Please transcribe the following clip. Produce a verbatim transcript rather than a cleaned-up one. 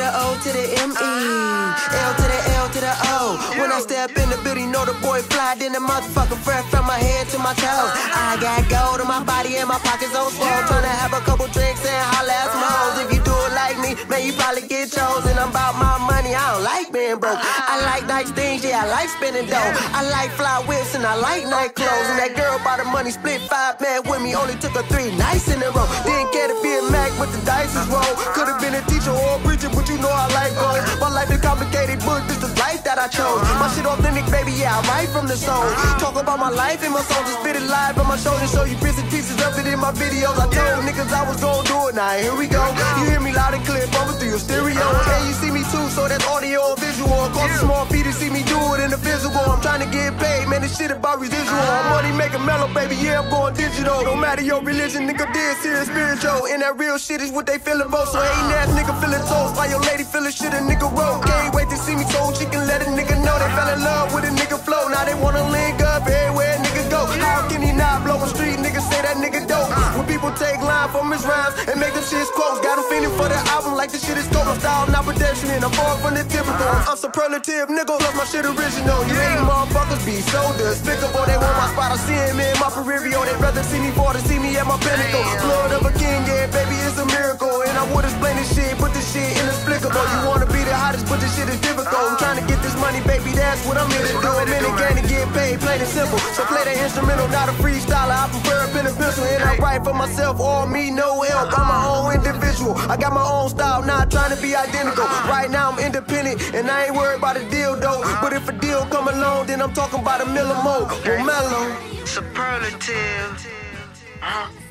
the O to the M E, L to the L to the O. When I step in the building, know the boy fly, then the motherfucker fresh from my head to my toes. I got gold in my body and my pockets on swole. Tryna have a couple drinks and holla at some hoes. If you do it like me, man, you probably get chosen. I'm about my money, I don't like being broke. I like nice things, yeah, I like spending dough. I like fly whips and I like night clothes. And that girl bought the money, split five man with me, only took her three nights in a row. Didn't care to be a Mac with the dice is roll. Could've been a teacher or a preacher, but you know I like both. My life is complicated, but this the life that I chose. My shit authentic, baby, yeah, I write from the soul. Talk about my life and my soul, just spit it live on my shoulder. Show you bits and pieces of it in my videos. I told niggas I was gon' do it, now here we go. You hear me loud and clear, bumping through your stereo. And you see me too, so that's audio or visual. Cost a small fee to see me do it in the physical. I'm trying to get paid, man, this shit about residual. Money make a mellow, baby, yeah, I'm going digital. No matter your religion, nigga, dead serious spiritual. And that real shit is what they feelin' about. So ain't ass nigga feelin' toast while your lady feelin' shit a nigga wrote. Can't wait to see me so she can let a nigga know they fell in love with a nigga flow. Now they wanna link up everywhere nigga go. How can he not blow a street nigga say that nigga dope? When people take line from his rhymes and make them shits quotes, got them feeling for the album like the shit is dope. I'm style, not pedestrian, I'm far from the typical. I'm superlative nigga, plus my shit original. You ain't motherfuckers be so despicable. They want my spot, I see him in my peripheral. They rather see me fall than see me at my pinnacle. Blood of a king, yeah, baby, it's a miracle. And I would explain this shit, put this shit inexplicable. You wanna be the hottest, but this shit is difficult. I'm trying to get this money, baby, that's what I'm here to do. I'm in the game to get paid, plain and simple. So play the instrumental, not a freestyler. I prefer a pen and pencil, and I write for myself, all me, no help. I'm my own individual. I got my own style, not trying to be identical. Right now I'm independent, and I ain't worried about a deal though. But if a deal come along, then I'm talking about a Romello. Romello. Superlative. Huh?